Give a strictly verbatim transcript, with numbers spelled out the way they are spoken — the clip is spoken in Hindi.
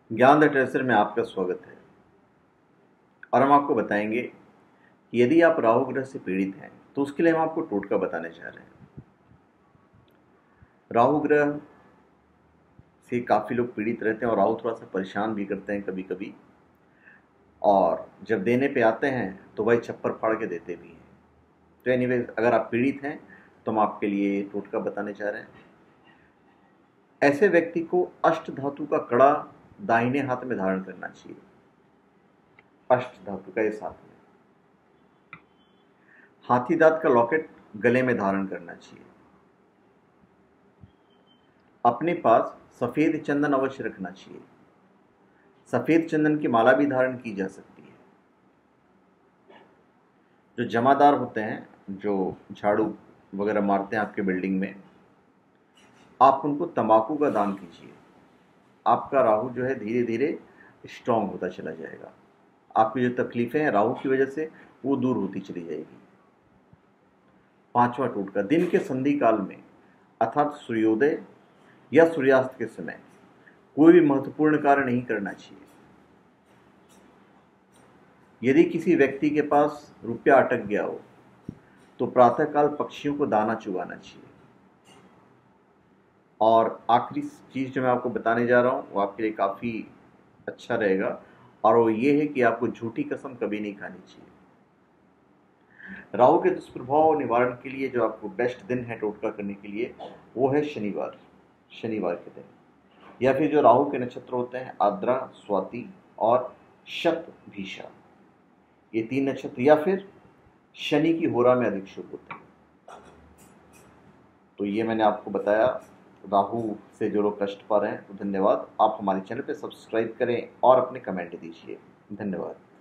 ज्ञान द ट्रेजर में आपका स्वागत है। और हम आपको बताएंगे कि यदि आप राहु ग्रह से पीड़ित हैं तो उसके लिए हम आपको टोटका बताने जा रहे हैं। राहु ग्रह से काफ़ी लोग पीड़ित रहते हैं और राहु थोड़ा सा परेशान भी करते हैं कभी कभी, और जब देने पे आते हैं तो वही छप्पर फाड़ के देते भी हैं। तो एनीवेज, अगर आप पीड़ित हैं तो हम आपके लिए टोटका बताने जा रहे हैं। ऐसे व्यक्ति को अष्ट धातु का कड़ा दाहिने हाथ में धारण करना चाहिए। अष्ट धातु का इस हाथ में। हाथी दांत का लॉकेट गले में धारण करना चाहिए। अपने पास सफेद चंदन अवश्य रखना चाहिए। सफेद चंदन की माला भी धारण की जा सकती है। जो जमादार होते हैं, जो झाड़ू वगैरह मारते हैं आपके बिल्डिंग में, आप उनको तंबाकू का दान कीजिए। आपका राहु जो है धीरे धीरे स्ट्रांग होता चला जाएगा। आपकी जो तकलीफें हैं राहु की वजह से वो दूर होती चली जाएगी। पांचवा टोटका, दिन के संधि काल में अर्थात सूर्योदय या सूर्यास्त के समय कोई भी महत्वपूर्ण कार्य नहीं करना चाहिए। यदि किसी व्यक्ति के पास रुपया अटक गया हो तो प्रातःकाल पक्षियों को दाना चुगाना चाहिए। और आखिरी चीज़ जो मैं आपको बताने जा रहा हूँ वो आपके लिए काफ़ी अच्छा रहेगा, और वो ये है कि आपको झूठी कसम कभी नहीं खानी चाहिए। राहु के दुष्प्रभाव निवारण के लिए जो आपको बेस्ट दिन है टोटका करने के लिए वो है शनिवार। शनिवार के दिन, या फिर जो राहु के नक्षत्र होते हैं आद्रा, स्वाति और शतभिषा, ये तीन नक्षत्र, या फिर शनि की होरा में अधिक शुभ होते हैं। तो ये मैंने आपको बताया। राहु से जो लोग कष्ट पा रहे हैं तो धन्यवाद। आप हमारे चैनल पे सब्सक्राइब करें और अपने कमेंट दीजिए। धन्यवाद।